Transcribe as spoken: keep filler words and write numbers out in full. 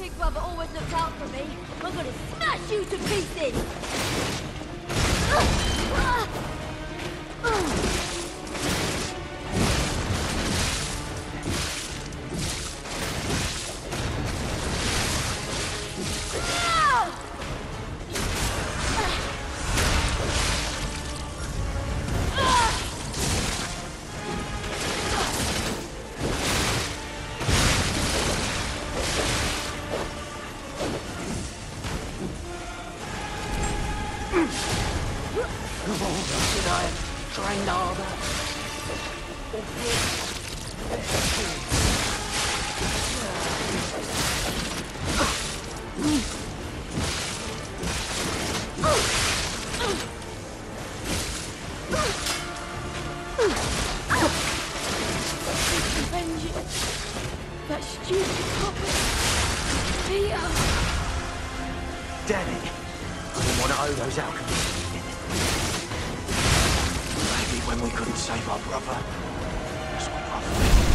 Big Brother always looks out for me. I'm gonna smash you to pieces! That stupid puppet. Peter. Damn it. I didn't want to owe those alchemists again. Maybe when we couldn't save our brother, that's what brother